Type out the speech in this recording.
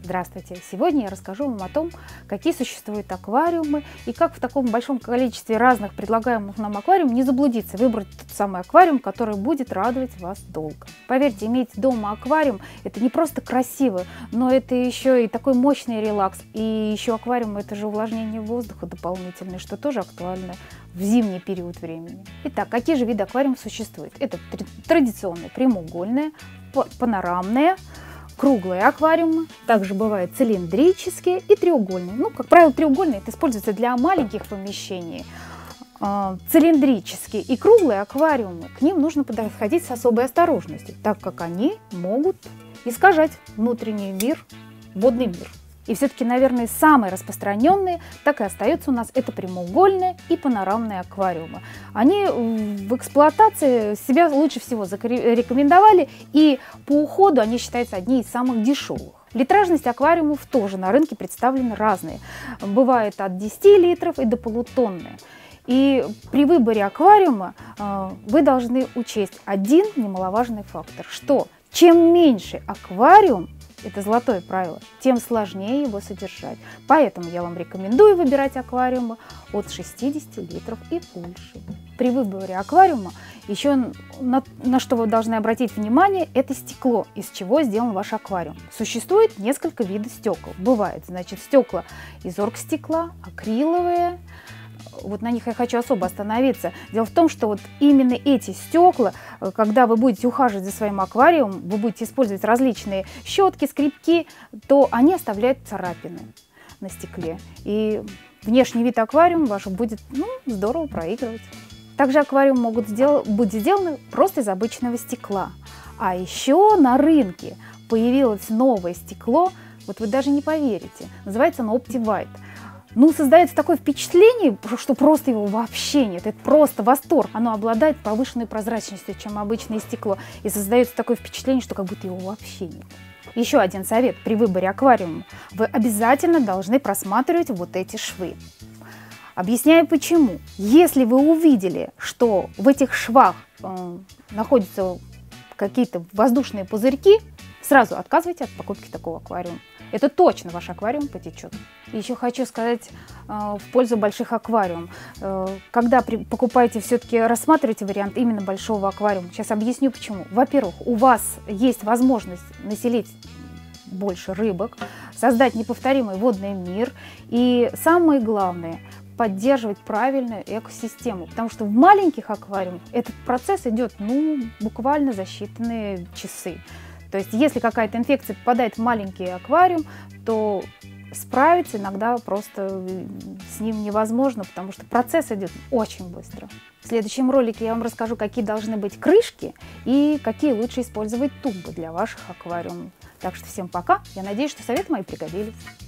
Здравствуйте! Сегодня я расскажу вам о том, какие существуют аквариумы и как в таком большом количестве разных предлагаемых нам аквариумов не заблудиться, выбрать тот самый аквариум, который будет радовать вас долго. Поверьте, иметь дома аквариум – это не просто красиво, но это еще и такой мощный релакс. И еще аквариум – это же увлажнение воздуха дополнительное, что тоже актуально в зимний период времени. Итак, какие же виды аквариумов существуют? Это традиционные прямоугольные, панорамные, круглые аквариумы, также бывают цилиндрические и треугольные. Ну, как правило, треугольные это используется для маленьких помещений. Цилиндрические и круглые аквариумы, к ним нужно подходить с особой осторожностью, так как они могут искажать внутренний мир, водный мир. И все-таки, наверное, самые распространенные, так и остаются у нас, это прямоугольные и панорамные аквариумы. Они в эксплуатации себя лучше всего зарекомендовали, и по уходу они считаются одни из самых дешевых. Литражность аквариумов тоже на рынке представлены разные. Бывает от 10 литров и до полутонны. И при выборе аквариума вы должны учесть один немаловажный фактор, что чем меньше аквариум, это золотое правило, тем сложнее его содержать. Поэтому я вам рекомендую выбирать аквариумы от 60 литров и больше. При выборе аквариума еще на что вы должны обратить внимание, это стекло, из чего сделан ваш аквариум. Существует несколько видов стекол. Бывает, значит, стекла из оргстекла, акриловые. Вот на них я хочу особо остановиться. Дело в том, что вот именно эти стекла, когда вы будете ухаживать за своим аквариумом, вы будете использовать различные щетки, скребки, то они оставляют царапины на стекле. И внешний вид аквариума ваш будет здорово проигрывать. Также аквариум могут быть сделаны просто из обычного стекла. А еще на рынке появилось новое стекло, вот вы даже не поверите, называется оно OptiWhite. Создается такое впечатление, что просто его вообще нет. Это просто восторг. Оно обладает повышенной прозрачностью, чем обычное стекло. И создается такое впечатление, что как будто его вообще нет. Еще один совет при выборе аквариума. Вы обязательно должны просматривать вот эти швы. Объясняю почему. Если вы увидели, что в этих швах находятся какие-то воздушные пузырьки, сразу отказывайте от покупки такого аквариума. Это точно ваш аквариум потечет. Еще хочу сказать в пользу больших аквариумов. Когда покупаете, все-таки рассматривайте вариант именно большого аквариума. Сейчас объясню почему. Во-первых, у вас есть возможность населить больше рыбок, создать неповторимый водный мир. И самое главное – поддерживать правильную экосистему. Потому что в маленьких аквариумах этот процесс идет буквально за считанные часы. То есть, если какая-то инфекция попадает в маленький аквариум, то справиться иногда просто с ним невозможно, потому что процесс идет очень быстро. В следующем ролике я вам расскажу, какие должны быть крышки и какие лучше использовать тумбы для ваших аквариумов. Так что всем пока. Я надеюсь, что советы мои пригодились.